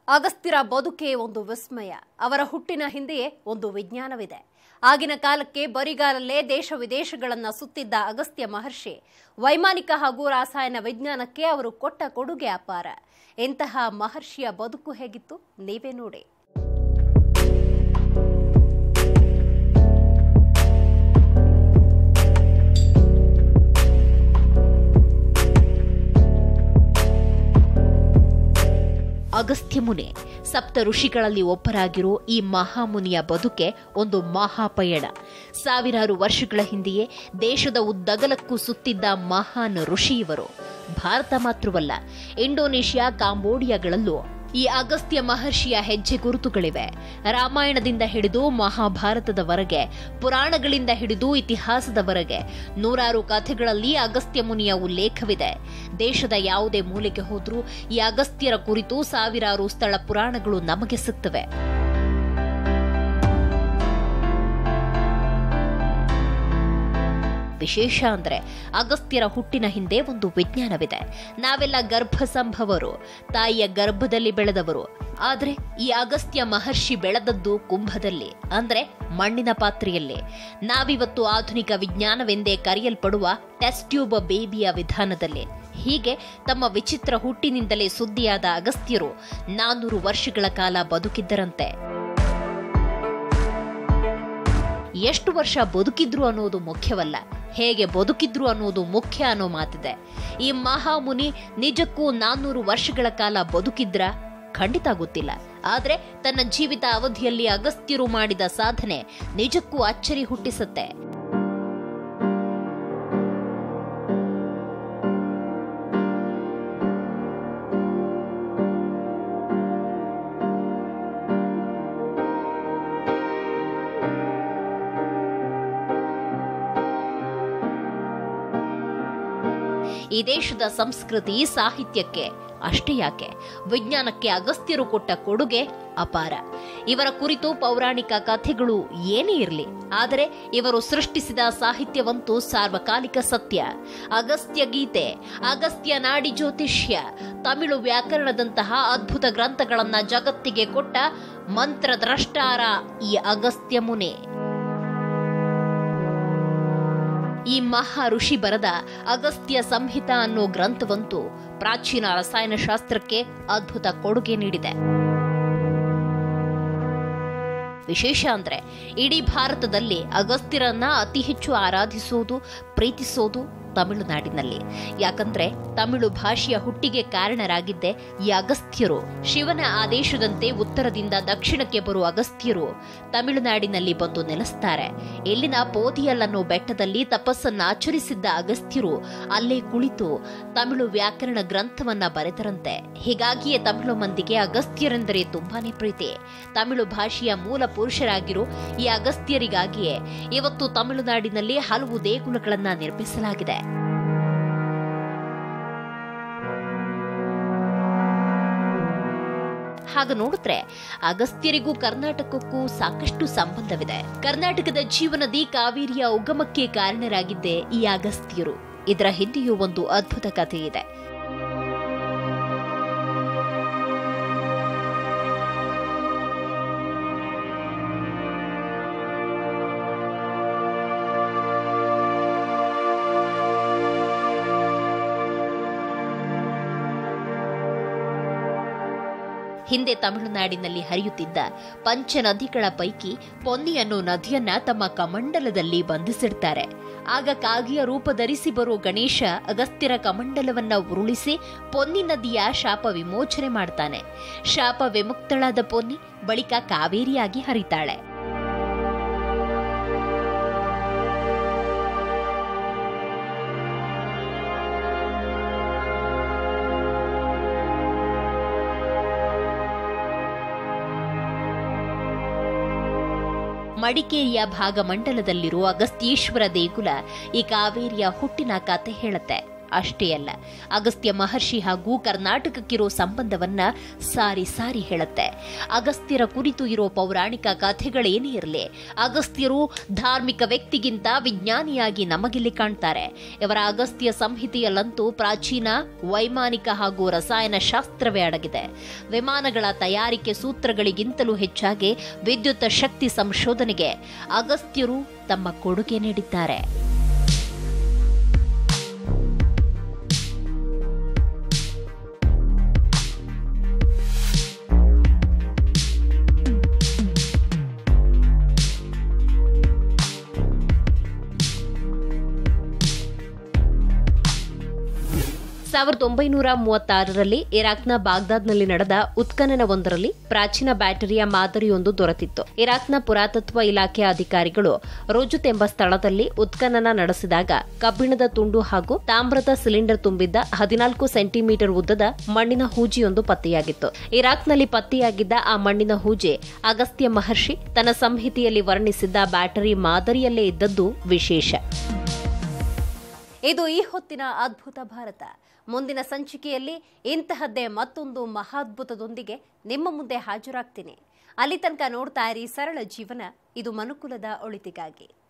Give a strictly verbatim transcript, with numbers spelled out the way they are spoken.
ಅಗಸ್ತ್ಯರ ಬದುಕೆ ಒಂದು ವಿಸ್ಮಯ. ಅವರ ಹುಟ್ಟಿನ ಹಿಂದೆಯೇ ಒಂದು ವಿಜ್ಞಾನವಿದೆ. ಆಗಿನ ಕಾಲಕ್ಕೆ ಬರಿಗಾಲಲ್ಲೇ ದೇಶ ವಿದೇಶಗಳನ್ನು ಸುತ್ತಿದ್ದ ಅಗಸ್ತ್ಯ ಮಹರ್ಷಿ ವೈಮಾನಿಕ ಹಾಗೂ ರಾಸಾಯನ ವಿಜ್ಞಾನಕ್ಕೆ ಅವರು ಕೊಟ್ಟ ಕೊಡುಗೆ ಅಪಾರ. ಇಂತಹ ಮಹರ್ಷಿಯ ಬದುಕು ಹೇಗಿತ್ತು ನೀವೇ ನೋಡಿ. ಅಗಸ್ತ್ಯ ಮುನಿ ಸಪ್ತ ಋಷಿಗಳಲ್ಲಿ ಒಬ್ಬರಾಗಿರೋ ಈ ಮಹಾಮುನಿಯ ಬದುಕೆ ಒಂದು ಮಹಾಪಯಣ. ಸಾವಿರಾರು ವರ್ಷಗಳ ಹಿಂದೆಯೇ ದೇಶದ ಉದ್ದಗಲಕ್ಕೂ ಸುತ್ತಿದ್ದ ಮಹಾನ್ ಋಷಿ ಇವರು. ಭಾರತ ಮಾತ್ರವಲ್ಲ, ಇಂಡೋನೇಷ್ಯಾ, ಕಾಂಬೋಡಿಯಾಗಳಲ್ಲೂ ಈ ಅಗಸ್ತ್ಯ ಮಹರ್ಷಿಯ ಹೆಜ್ಜೆ ಗುರುತುಗಳಿವೆ. ರಾಮಾಯಣದಿಂದ ಹಿಡಿದು ಮಹಾಭಾರತದವರೆಗೆ, ಪುರಾಣಗಳಿಂದ ಹಿಡಿದು ಇತಿಹಾಸದವರೆಗೆ ನೂರಾರು ಕಥೆಗಳಲ್ಲಿ ಅಗಸ್ತ್ಯ ಮುನಿಯ ಉಲ್ಲೇಖವಿದೆ. ದೇಶದ ಯಾವುದೇ ಮೂಲೆಗೆ ಹೋದ್ರೂ ಈ ಅಗಸ್ತ್ಯರ ಕುರಿತು ಸಾವಿರಾರು ಸ್ಥಳ ಪುರಾಣಗಳು ನಮಗೆ ಸಿಗ್ತವೆ. ವಿಶೇಷ ಅಂದ್ರೆ ಅಗಸ್ತ್ಯರ ಹುಟ್ಟಿನ ಹಿಂದೆ ಒಂದು ವಿಜ್ಞಾನವಿದೆ. ನಾವೆಲ್ಲ ಗರ್ಭ ಸಂಭವರು, ತಾಯಿಯ ಗರ್ಭದಲ್ಲಿ ಬೆಳೆದವರು. ಆದ್ರೆ ಈ ಅಗಸ್ತ್ಯ ಮಹರ್ಷಿ ಬೆಳೆದದ್ದು ಕುಂಭದಲ್ಲಿ, ಅಂದ್ರೆ ಮಣ್ಣಿನ ಪಾತ್ರೆಯಲ್ಲಿ. ನಾವಿವತ್ತು ಆಧುನಿಕ ವಿಜ್ಞಾನವೆಂದೇ ಕರೆಯಲ್ಪಡುವ ಟೆಸ್ಟ್ ಟ್ಯೂಬ್ ಬೇಬಿಯ ವಿಧಾನದಲ್ಲಿ. ಹೀಗೆ ತಮ್ಮ ವಿಚಿತ್ರ ಹುಟ್ಟಿನಿಂದಲೇ ಸುದ್ದಿಯಾದ ಅಗಸ್ತ್ಯರು ನಾನ್ನೂರು ವರ್ಷಗಳ ಕಾಲ ಬದುಕಿದ್ದರಂತೆ. ಎಷ್ಟು ವರ್ಷ ಬದುಕಿದ್ರು ಅನ್ನೋದು ಮುಖ್ಯವಲ್ಲ, ಹೇಗೆ ಬದುಕಿದ್ರು ಅನ್ನೋದು ಮುಖ್ಯ ಅನ್ನೋ ಮಾತಿದೆ. ಈ ಮಹಾಮುನಿ ನಿಜಕ್ಕೂ ನಾನ್ನೂರು ವರ್ಷಗಳ ಕಾಲ ಬದುಕಿದ್ರ ಖಂಡಿತ ಗೊತ್ತಿಲ್ಲ. ಆದ್ರೆ ತನ್ನ ಜೀವಿತ ಅವಧಿಯಲ್ಲಿ ಅಗಸ್ತ್ಯರು ಮಾಡಿದ ಸಾಧನೆ ನಿಜಕ್ಕೂ ಅಚ್ಚರಿ ಹುಟ್ಟಿಸುತ್ತೆ. ಈ ದೇಶದ ಸಂಸ್ಕೃತಿ, ಸಾಹಿತ್ಯಕ್ಕೆ ಅಷ್ಟೇ ಯಾಕೆ, ವಿಜ್ಞಾನಕ್ಕೆ ಅಗಸ್ತ್ಯರು ಕೊಟ್ಟ ಕೊಡುಗೆ ಅಪಾರ. ಇವರ ಕುರಿತು ಪೌರಾಣಿಕ ಕಥೆಗಳು ಏನೇ ಇರಲಿ, ಆದರೆ ಇವರು ಸೃಷ್ಟಿಸಿದ ಸಾಹಿತ್ಯವಂತೂ ಸಾರ್ವಕಾಲಿಕ ಸತ್ಯ. ಅಗಸ್ತ್ಯ ಗೀತೆ, ಅಗಸ್ತ್ಯ ನಾಡಿ ಜ್ಯೋತಿಷ್ಯ, ತಮಿಳು ವ್ಯಾಕರಣದಂತಹ ಅದ್ಭುತ ಗ್ರಂಥಗಳನ್ನ ಜಗತ್ತಿಗೆ ಕೊಟ್ಟ ಮಂತ್ರದ್ರಷ್ಟಾರ ಈ ಅಗಸ್ತ್ಯ ಮುನಿ. ಈ ಮಹಾ ಋಷಿ ಬರೆದ ಅಗಸ್ತ್ಯ ಸಂಹಿತ ಅನ್ನೋ ಗ್ರಂಥವಂತೂ ಪ್ರಾಚೀನ ರಸಾಯನಶಾಸ್ತ್ರಕ್ಕೆ ಅದ್ಭುತ ಕೊಡುಗೆ ನೀಡಿದೆ. ವಿಶೇಷ ಅಂದ್ರೆ ಇಡೀ ಭಾರತದಲ್ಲಿ ಅಗಸ್ತ್ಯರನ್ನ ಅತಿ ಹೆಚ್ಚು ಆರಾಧಿಸೋದು, ಪ್ರೀತಿಸೋದು ತಮಿಳುನಾಡಿನಲ್ಲಿ. ಯಾಕಂದ್ರೆ ತಮಿಳು ಭಾಷೆಯ ಹುಟ್ಟಿಗೆ ಕಾರಣರಾಗಿದ್ದೆ ಈ ಅಗಸ್ತ್ಯರು. ಶಿವನ ಆದೇಶದಂತೆ ಉತ್ತರದಿಂದ ದಕ್ಷಿಣಕ್ಕೆ ಬರುವ ಅಗಸ್ತ್ಯರು ತಮಿಳುನಾಡಿನಲ್ಲಿ ಬಂದು ನೆಲೆಸ್ತಾರೆ. ಇಲ್ಲಿನ ಪೋದಿಯಲ್ ಅನ್ನೋ ಬೆಟ್ಟದಲ್ಲಿ ತಪಸ್ಸನ್ನ ಆಚರಿಸಿದ್ದ ಅಗಸ್ತ್ಯರು ಅಲ್ಲೇ ಕುಳಿತು ತಮಿಳು ವ್ಯಾಕರಣ ಗ್ರಂಥವನ್ನ ಬರೆದರಂತೆ. ಹೀಗಾಗಿಯೇ ತಮಿಳು ಮಂದಿಗೆ ಅಗಸ್ತ್ಯರೆಂದರೆ ತುಂಬಾನೇ ಪ್ರೀತಿ. ತಮಿಳು ಭಾಷೆಯ ಮೂಲ ಪುರುಷರಾಗಿರೋ ಈ ಅಗಸ್ತ್ಯರಿಗಾಗಿಯೇ ಇವತ್ತು ತಮಿಳುನಾಡಿನಲ್ಲಿ ಹಲವು ದೇಗುಲಗಳನ್ನ ನಿರ್ಮಿಸಲಾಗಿದೆ. ಹಾಗ ನೋಡಿದ್ರೆ ಅಗಸ್ತ್ಯರಿಗೂ ಕರ್ನಾಟಕಕ್ಕೂ ಸಾಕಷ್ಟು ಸಂಬಂಧವಿದೆ. ಕರ್ನಾಟಕದ ಜೀವನದಿ ಕಾವೇರಿಯ ಉಗಮಕ್ಕೆ ಕಾರಣರಾಗಿದ್ದೆ ಈ ಅಗಸ್ತ್ಯರು. ಇದರ ಹಿಂದೆಯೂ ಒಂದು ಅದ್ಭುತ ಕಥೆ ಇದೆ. ಹಿಂದೆ ತಮಿಳುನಾಡಿನಲ್ಲಿ ಹರಿಯುತ್ತಿದ್ದ ಪಂಚ ನದಿಗಳ ಪೈಕಿ ಪೊನ್ನಿ ಅನ್ನೋ ನದಿಯನ್ನ ತಮ್ಮ ಕಮಂಡಲದಲ್ಲಿ ಬಂಧಿಸಿಡ್ತಾರೆ. ಆಗ ಕಾಗಿಯ ರೂಪ ಧರಿಸಿ ಬರೋ ಗಣೇಶ ಅಗಸ್ತ್ಯರ ಕಮಂಡಲವನ್ನ ಉರುಳಿಸಿ ಪೊನ್ನಿ ನದಿಯ ಶಾಪ ವಿಮೋಚನೆ ಮಾಡ್ತಾನೆ. ಶಾಪ ವಿಮುಕ್ತಳಾದ ಪೊನ್ನಿ ಬಳಿಕ ಕಾವೇರಿಯಾಗಿ ಹರಿತಾಳೆ. ಮಡಿಕೇರಿಯ ಭಾಗಮಂಡಲದಲ್ಲಿರುವ ಅಗಸ್ತ್ಯೇಶ್ವರ ದೇಗುಲ ಈ ಕಾವೇರಿಯ ಹುಟ್ಟಿನ ಕತೆ ಹೇಳುತ್ತೆ. ಅಷ್ಟೇ ಅಲ್ಲ, ಅಗಸ್ತ್ಯ ಮಹರ್ಷಿ ಹಾಗೂ ಕರ್ನಾಟಕಕ್ಕಿರೋ ಸಂಬಂಧವನ್ನ ಸಾರಿ ಸಾರಿ ಹೇಳುತ್ತೆ. ಅಗಸ್ತ್ಯರ ಕುರಿತು ಇರೋ ಪೌರಾಣಿಕ ಕಥೆಗಳೇನೇ ಇರಲಿ, ಅಗಸ್ತ್ಯರು ಧಾರ್ಮಿಕ ವ್ಯಕ್ತಿಗಿಂತ ವಿಜ್ಞಾನಿಯಾಗಿ ನಮಗಿಲ್ಲಿ ಕಾಣ್ತಾರೆ. ಇವರ ಅಗಸ್ತ್ಯ ಸಂಹಿತೆಯಲ್ಲಂತೂ ಪ್ರಾಚೀನ ವೈಮಾನಿಕ ಹಾಗೂ ರಸಾಯನ ಶಾಸ್ತ್ರವೇ ಅಡಗಿದೆ. ವಿಮಾನಗಳ ತಯಾರಿಕೆ ಸೂತ್ರಗಳಿಗಿಂತಲೂ ಹೆಚ್ಚಾಗಿ ವಿದ್ಯುತ್ ಶಕ್ತಿ ಸಂಶೋಧನೆಗೆ ಅಗಸ್ತ್ಯರು ತಮ್ಮ ಕೊಡುಗೆ ನೀಡಿದ್ದಾರೆ. ಸಾವಿರದ ಒಂಬೈನೂರ ಮೂವತ್ತಾರರಲ್ಲಿ ಇರಾಕ್ನ ಬಾಗ್ದಾದ್ನಲ್ಲಿ ನಡೆದ ಉತ್ಖನನವೊಂದರಲ್ಲಿ ಪ್ರಾಚೀನ ಬ್ಯಾಟರಿಯ ಮಾದರಿಯೊಂದು ದೊರೆತಿತ್ತು. ಇರಾಕ್ನ ಪುರಾತತ್ವ ಇಲಾಖೆಯ ಅಧಿಕಾರಿಗಳು ರೋಜುತ್ ಎಂಬ ಸ್ಥಳದಲ್ಲಿ ಉತ್ಖನನ ನಡೆಸಿದಾಗ ಕಬ್ಬಿಣದ ತುಂಡು ಹಾಗೂ ತಾಮ್ರದ ಸಿಲಿಂಡರ್ ತುಂಬಿದ್ದ ಹದಿನಾಲ್ಕು ಸೆಂಟಿಮೀಟರ್ ಉದ್ದದ ಮಣ್ಣಿನ ಹೂಜಿಯೊಂದು ಪತ್ತೆಯಾಗಿತ್ತು. ಇರಾಕ್ನಲ್ಲಿ ಪತ್ತೆಯಾಗಿದ್ದ ಆ ಮಣ್ಣಿನ ಹೂಜೆ ಅಗಸ್ತ್ಯ ಮಹರ್ಷಿ ತನ್ನ ಸಂಹಿತೆಯಲ್ಲಿ ವರ್ಣಿಸಿದ್ದ ಬ್ಯಾಟರಿ ಮಾದರಿಯಲ್ಲೇ ಇದ್ದದ್ದು ವಿಶೇಷ. ಇದು ಈ ಹೊತ್ತಿನ ಅದ್ಭುತ ಭಾರತ. ಮುಂದಿನ ಸಂಚಿಕೆಯಲ್ಲಿ ಇಂತಹದ್ದೇ ಮತ್ತೊಂದು ಮಹಾದ್ಭುತದೊಂದಿಗೆ ನಿಮ್ಮ ಮುಂದೆ ಹಾಜರಾಗ್ತೀನಿ. ಅಲ್ಲಿ ತನಕ ನೋಡ್ತಾ ಇರಿ ಸರಳ ಜೀವನ. ಇದು ಮನುಕುಲದ ಒಳಿತಿಗಾಗಿ.